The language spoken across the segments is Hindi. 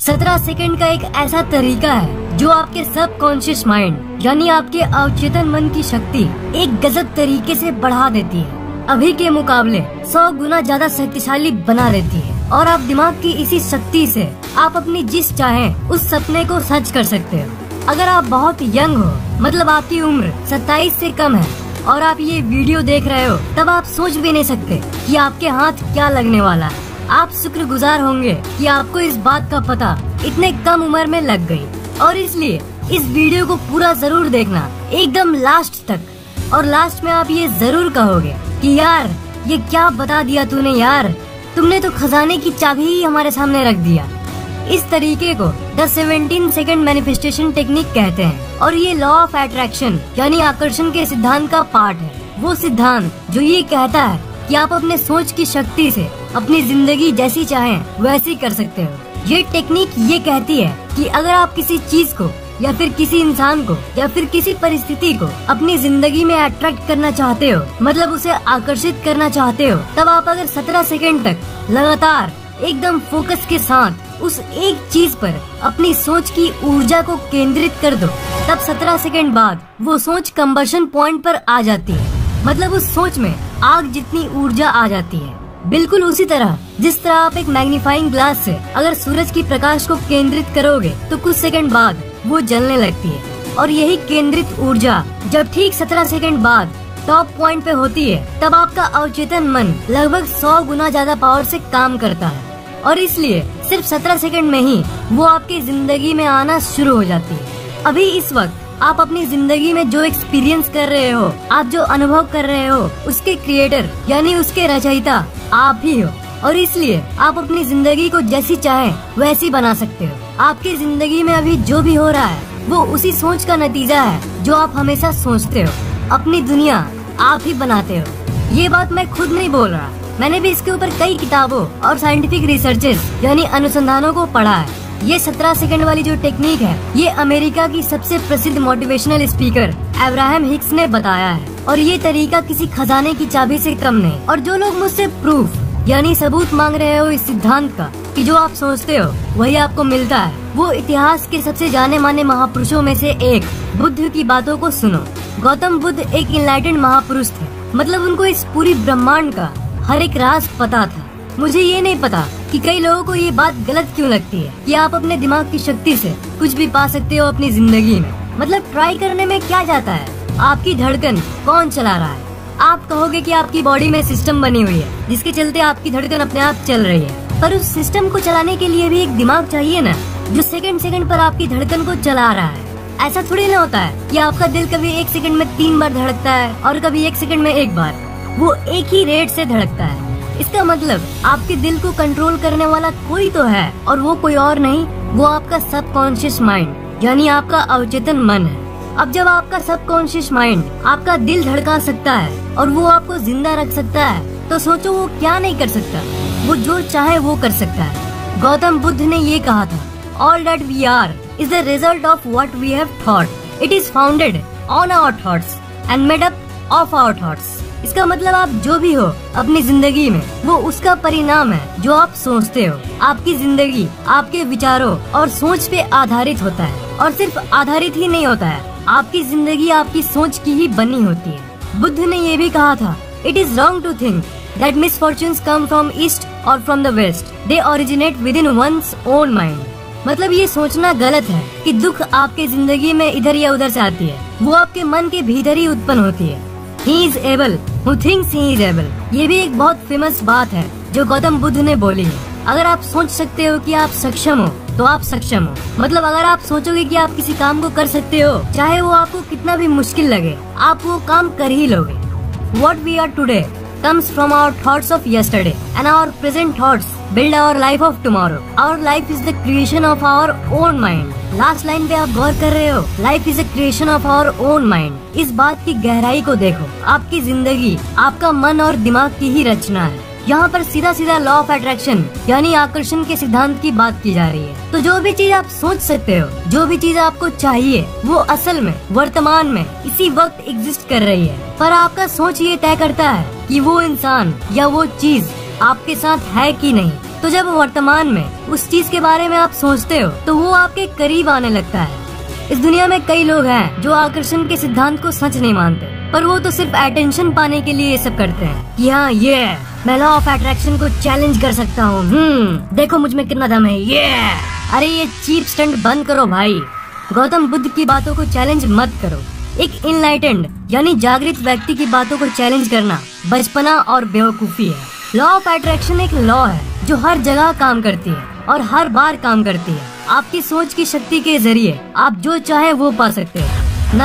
17 सेकंड का एक ऐसा तरीका है जो आपके सबकॉन्शियस माइंड यानी आपके अवचेतन मन की शक्ति एक गजब तरीके से बढ़ा देती है। अभी के मुकाबले 100 गुना ज्यादा शक्तिशाली बना देती है और आप दिमाग की इसी शक्ति से आप अपनी जिस चाहें उस सपने को सच कर सकते हो। अगर आप बहुत यंग हो, मतलब आपकी उम्र 27 से कम है और आप ये वीडियो देख रहे हो, तब आप सोच भी नहीं सकते कि आपके हाथ क्या लगने वाला है। आप शुक्रगुजार होंगे कि आपको इस बात का पता इतने कम उम्र में लग गई। और इसलिए इस वीडियो को पूरा जरूर देखना एकदम लास्ट तक। और लास्ट में आप ये जरूर कहोगे कि यार ये क्या बता दिया तूने यार, तुमने तो खजाने की चाबी ही हमारे सामने रख दिया। इस तरीके को द 17 सेकंड मैनिफेस्टेशन टेक्निक कहते हैं और ये लॉ ऑफ अट्रैक्शन यानी आकर्षण के सिद्धांत का पार्ट है। वो सिद्धांत जो ये कहता है कि आप अपने सोच की शक्ति से अपनी जिंदगी जैसी चाहें वैसी कर सकते हो। ये टेक्निक ये कहती है कि अगर आप किसी चीज को या फिर किसी इंसान को या फिर किसी परिस्थिति को अपनी जिंदगी में अट्रैक्ट करना चाहते हो, मतलब उसे आकर्षित करना चाहते हो, तब आप अगर 17 सेकंड तक लगातार एकदम फोकस के साथ उस एक चीज पर अपनी सोच की ऊर्जा को केंद्रित कर दो, तब 17 सेकंड बाद वो सोच कंबशन पॉइंट पर आ जाती है। मतलब उस सोच में आग जितनी ऊर्जा आ जाती है। बिल्कुल उसी तरह जिस तरह आप एक मैग्नीफाइंग ग्लास से अगर सूरज की प्रकाश को केंद्रित करोगे तो कुछ सेकंड बाद वो जलने लगती है। और यही केंद्रित ऊर्जा जब ठीक 17 सेकंड बाद टॉप पॉइंट पे होती है, तब आपका अवचेतन मन लगभग 100 गुना ज्यादा पावर से काम करता है। और इसलिए सिर्फ 17 सेकंड में ही वो आपकी जिंदगी में आना शुरू हो जाती है। अभी इस वक्त आप अपनी जिंदगी में जो एक्सपीरियंस कर रहे हो, आप जो अनुभव कर रहे हो, उसके क्रिएटर यानी उसके रचयिता आप ही हो। और इसलिए आप अपनी जिंदगी को जैसी चाहें वैसी बना सकते हो। आपकी जिंदगी में अभी जो भी हो रहा है वो उसी सोच का नतीजा है जो आप हमेशा सोचते हो। अपनी दुनिया आप ही बनाते हो। ये बात मैं खुद नहीं बोल रहा, मैंने भी इसके ऊपर कई किताबों और साइंटिफिक रिसर्चेस यानी अनुसंधानों को पढ़ा है। ये 17 सेकंड वाली जो टेक्निक है ये अमेरिका की सबसे प्रसिद्ध मोटिवेशनल स्पीकर अब्राहम हिक्स ने बताया है। और ये तरीका किसी खजाने की चाबी से कम नहीं। और जो लोग मुझसे प्रूफ यानी सबूत मांग रहे हो इस सिद्धांत का कि जो आप सोचते हो वही आपको मिलता है, वो इतिहास के सबसे जाने माने महापुरुषों में से एक बुद्ध की बातों को सुनो। गौतम बुद्ध एक इनलाइटेंड महापुरुष थे, मतलब उनको इस पूरी ब्रह्मांड का हर एक राज पता था। मुझे ये नहीं पता कि कई लोगों को ये बात गलत क्यों लगती है कि आप अपने दिमाग की शक्ति से कुछ भी पा सकते हो अपनी जिंदगी में। मतलब ट्राई करने में क्या जाता है, आपकी धड़कन कौन चला रहा है? आप कहोगे कि आपकी बॉडी में सिस्टम बनी हुई है जिसके चलते आपकी धड़कन अपने आप चल रही है, पर उस सिस्टम को चलाने के लिए भी एक दिमाग चाहिए ना, जो सेकंड सेकंड पर आपकी धड़कन को चला रहा है। ऐसा थोड़ी ना होता है कि आपका दिल कभी 1 सेकंड में 3 बार धड़कता है और कभी 1 सेकंड में 1 बार, वो एक ही रेट से धड़कता है। इसका मतलब आपके दिल को कंट्रोल करने वाला कोई तो है और वो कोई और नहीं, वो आपका सबकॉन्शियस माइंड यानी आपका अवचेतन मन है। अब जब आपका सबकॉन्शियस माइंड आपका दिल धड़का सकता है और वो आपको जिंदा रख सकता है, तो सोचो वो क्या नहीं कर सकता। वो जो चाहे वो कर सकता है। गौतम बुद्ध ने ये कहा था, all that we are is the result of what we have thought. It is founded on our thoughts and made up of our thoughts. इसका मतलब आप जो भी हो अपनी जिंदगी में, वो उसका परिणाम है जो आप सोचते हो। आपकी जिंदगी आपके विचारों और सोच पे आधारित होता है। और सिर्फ आधारित ही नहीं होता है, आपकी जिंदगी आपकी सोच की ही बनी होती है। बुद्ध ने ये भी कहा था, it is wrong to think that misfortunes come from east और from the west, they originate within one's own mind. मतलब ये सोचना गलत है कि दुख आपके जिंदगी में इधर या उधर से आती है, वो आपके मन के भीतर ही उत्पन्न होती है। He is able who thinks he is able। ये भी एक बहुत फेमस बात है जो गौतम बुद्ध ने बोली है। अगर आप सोच सकते हो कि आप सक्षम हो तो आप सक्षम हो। मतलब अगर आप सोचोगे कि आप किसी काम को कर सकते हो, चाहे वो आपको कितना भी मुश्किल लगे, आप वो काम कर ही लोगे। What we are today comes from our thoughts of yesterday and our present thoughts build our life of tomorrow. Our life is the creation of our own mind। Last line पे आप गौर कर रहे हो, life is a creation of our own mind. इस बात की गहराई को देखो, आपकी जिंदगी आपका मन और दिमाग की ही रचना है। यहाँ पर सीधा सीधा लॉ ऑफ अट्रैक्शन यानी आकर्षण के सिद्धांत की बात की जा रही है। तो जो भी चीज आप सोच सकते हो, जो भी चीज आपको चाहिए, वो असल में वर्तमान में इसी वक्त एग्जिस्ट कर रही है। पर आपका सोच ये तय करता है कि वो इंसान या वो चीज आपके साथ है कि नहीं। तो जब वर्तमान में उस चीज के बारे में आप सोचते हो तो वो आपके करीब आने लगता है। इस दुनिया में कई लोग हैं जो आकर्षण के सिद्धांत को सच नहीं मानते, पर वो तो सिर्फ अटेंशन पाने के लिए ये सब करते हैं कि हाँ ये मैं लॉ ऑफ अट्रैक्शन को चैलेंज कर सकता हूँ, देखो मुझ में कितना दम है, ये अरे ये चीप स्टंट बंद करो भाई। गौतम बुद्ध की बातों को चैलेंज मत करो। एक इनलाइटेंड यानी जागृत व्यक्ति की बातों को चैलेंज करना बचपना और बेवकूफी है। लॉ ऑफ अट्रैक्शन एक लॉ है जो हर जगह काम करती है और हर बार काम करती है। आपकी सोच की शक्ति के जरिए आप जो चाहे वो पा सकते हैं।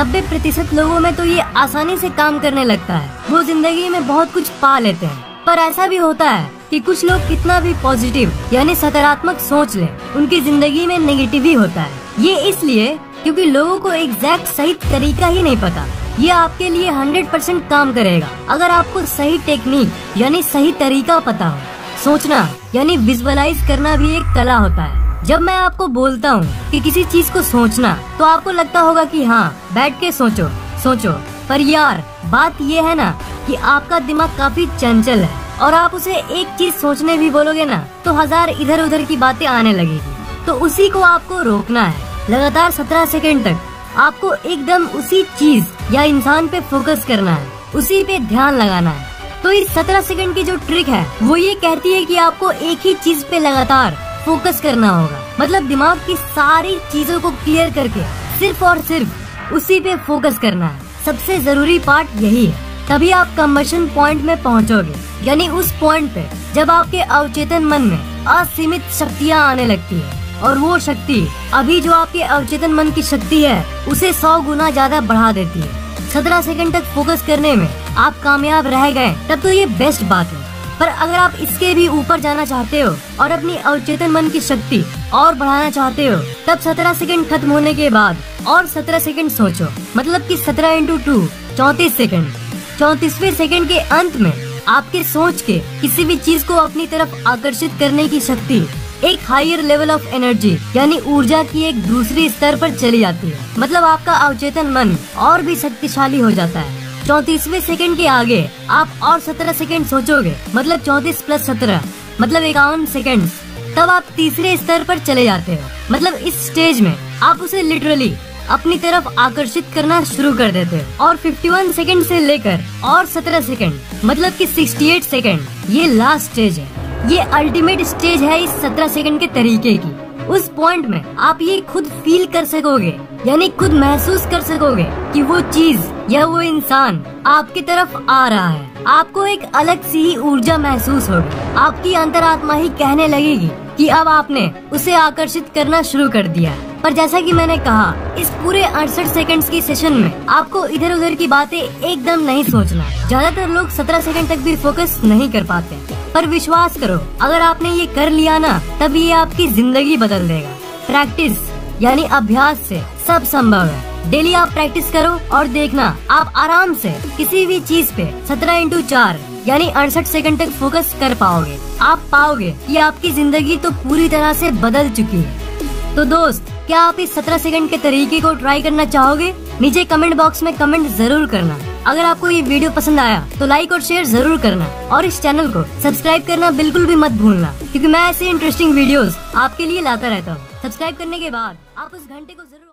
90% लोगों में तो ये आसानी से काम करने लगता है, वो जिंदगी में बहुत कुछ पा लेते हैं। पर ऐसा भी होता है कि कुछ लोग कितना भी पॉजिटिव यानी सकारात्मक सोच लें, उनकी जिंदगी में नेगेटिव ही होता है। ये इसलिए क्योंकि लोगों को एग्जैक्ट सही तरीका ही नहीं पता। ये आपके लिए 100% काम करेगा अगर आपको सही टेक्निक यानी सही तरीका पता हो। सोचना यानी विजुअलाइज करना भी एक कला होता है। जब मैं आपको बोलता हूँ कि किसी चीज को सोचना, तो आपको लगता होगा कि हाँ बैठ के सोचो, पर यार बात ये है ना कि आपका दिमाग काफी चंचल है और आप उसे एक चीज सोचने भी बोलोगे ना तो 1000 इधर उधर की बातें आने लगेगी। तो उसी को आपको रोकना है। लगातार 17 सेकंड तक आपको एकदम उसी चीज या इंसान पे फोकस करना है, उसी पे ध्यान लगाना है। तो इस 17 सेकंड की जो ट्रिक है वो ये कहती है कि आपको एक ही चीज पे लगातार फोकस करना होगा। मतलब दिमाग की सारी चीजों को क्लियर करके सिर्फ और सिर्फ उसी पे फोकस करना है। सबसे जरूरी पार्ट यही है, तभी आप कन्वर्शन पॉइंट में पहुंचोगे। यानी उस पॉइंट पे जब आपके अवचेतन मन में असीमित शक्तियाँ आने लगती है और वो शक्ति अभी जो आपके अवचेतन मन की शक्ति है उसे 100 गुना ज्यादा बढ़ा देती है। 17 सेकंड तक फोकस करने में आप कामयाब रह गए तब तो ये बेस्ट बात है। पर अगर आप इसके भी ऊपर जाना चाहते हो और अपनी अवचेतन मन की शक्ति और बढ़ाना चाहते हो, तब 17 सेकंड खत्म होने के बाद और 17 सेकंड सोचो। मतलब कि 17 × 2 34 सेकंड। 34वें सेकंड के अंत में आपके सोच के किसी भी चीज को अपनी तरफ आकर्षित करने की शक्ति एक हायर लेवल ऑफ एनर्जी यानी ऊर्जा की एक दूसरी स्तर पर चली जाती है। मतलब आपका अवचेतन मन और भी शक्तिशाली हो जाता है। 34वें सेकंड के आगे आप और 17 सेकंड सोचोगे, मतलब 34 + 17 मतलब 51 सेकंड। तब आप तीसरे स्तर पर चले जाते हो। मतलब इस स्टेज में आप उसे लिटरली अपनी तरफ आकर्षित करना शुरू कर देते हो। और 51 सेकंड से लेकर और 17 सेकंड मतलब कि 68 सेकंड ये लास्ट स्टेज है। ये अल्टीमेट स्टेज है इस 17 सेकंड के तरीके की। उस पॉइंट में आप ये खुद फील कर सकोगे, यानी खुद महसूस कर सकोगे कि वो चीज या वो इंसान आपकी तरफ आ रहा है। आपको एक अलग सी ही ऊर्जा महसूस होगी। आपकी अंतरात्मा ही कहने लगेगी कि अब आपने उसे आकर्षित करना शुरू कर दिया है। पर जैसा कि मैंने कहा, इस पूरे 68 सेकंड्स की सेशन में आपको इधर उधर की बातें एकदम नहीं सोचना। ज्यादातर लोग 17 सेकंड तक भी फोकस नहीं कर पाते, पर विश्वास करो अगर आपने ये कर लिया ना, तब ये आपकी जिंदगी बदल देगा। प्रैक्टिस यानी अभ्यास से सब संभव है। डेली आप प्रैक्टिस करो और देखना आप आराम से किसी भी चीज पे 17 × 4 यानी 68 सेकंड तक फोकस कर पाओगे। आप पाओगे कि आपकी जिंदगी तो पूरी तरह से बदल चुकी है। तो दोस्त, क्या आप इस 17 सेकंड के तरीके को ट्राई करना चाहोगे? नीचे कमेंट बॉक्स में कमेंट जरूर करना। अगर आपको ये वीडियो पसंद आया तो लाइक और शेयर जरूर करना और इस चैनल को सब्सक्राइब करना बिल्कुल भी मत भूलना, क्योंकि मैं ऐसे इंटरेस्टिंग वीडियोस आपके लिए लाता रहता हूँ। सब्सक्राइब करने के बाद आप उस घंटे को जरूर